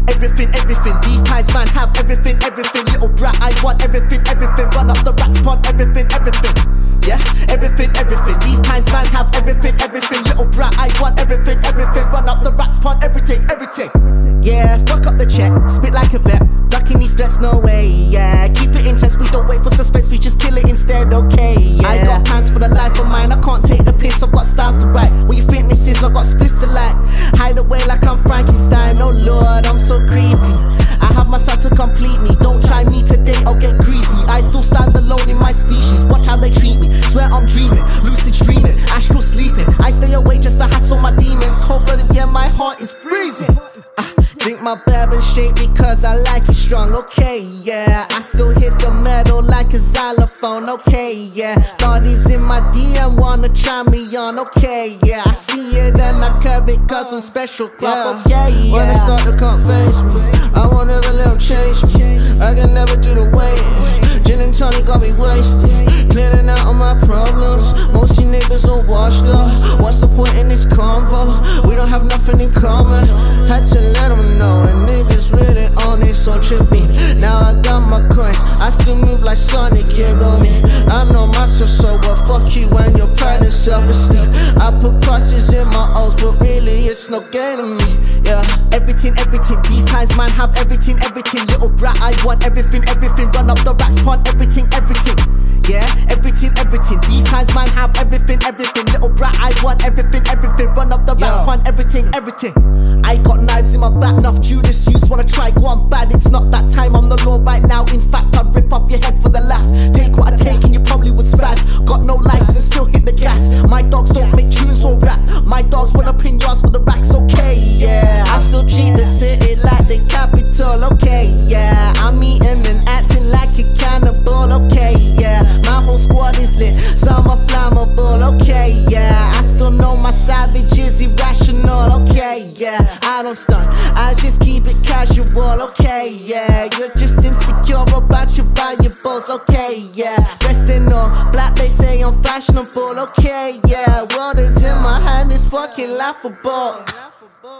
Everything, everything, these times man have everything, everything. Little brat, I want everything, everything. Run up the racks, pon everything, everything. Yeah, everything, everything. These times man have everything, everything. Little brat, I want everything, everything. Run up the racks, pon everything, everything. Yeah, fuck up the check, spit like a vet. Ducking these threats, no way, yeah. Keep it intense, we don't wait for suspense, we just kill it instead, okay, yeah. I got plans for the life of mine, I can't take the piss, I've got styles to write. What you think this is, I've got splits to light. Hide away like I'm Frankenstein, oh lord, I'm so creepy. I have my son to complete me, don't try me today, I'll get greasy. I still stand alone in my species, watch how they treat me. Swear I'm dreaming, lucid dreaming, astral sleeping. I stay awake just to hassle my demons. Cold-blooded, yeah, my heart is freezing. Drink my bourbon straight because I like it strong, okay, yeah. I still hit the metal like a xylophone, okay, yeah. Thotties in my DM wanna try me on, okay, yeah. I see it and I curve it cause I'm special club, okay, yeah. When they start to come face me, I won't ever let them change me. I can never do the waiting. Gin and tonic got me wasted, clearing out all my problems. Most you niggas are washed up. What's the point in this convo? We don't have nothing in common. Had to let them know, and niggas really on it, so trippy. Now I got my coins, I still move like Sonic, yeah, go me. I know myself so well, fuck you and your pride and self-esteem. I put crosses in my O's, but really it's no gain to me, yeah. Everything, everything, these times man have everything, everything. Little brat, I want everything, everything. Run up the racks, pon everything, everything. Yeah, everything, everything. These times man have everything, everything. Little brat, I want everything, everything. Run up the racks, pon everything, everything. I got knives in my back, enough Judas use. Wanna try, go on bad, it's not that time. I'm the law right now, in fact I'd rip off your head for the laugh. Take what I take and you probably would spaz. Got no license, still hit the gas. My dogs don't make tunes or rap. My dogs run up in yards for the racks, okay, yeah. I still treat the city like the capital, okay, yeah. I'm eating and acting like a cannibal, okay, yeah. My whole squad is lit, some are flammable, okay, yeah. I still know my savage is irrational, okay, yeah. I don't stunt, I just keep it casual, okay, yeah. You're just insecure about your valuables, okay, yeah. Dressed in all black, they say I'm fashionable, okay, yeah. World is in my hand, it's fucking laughable.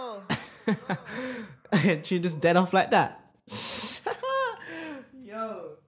She just dead off like that. Yo.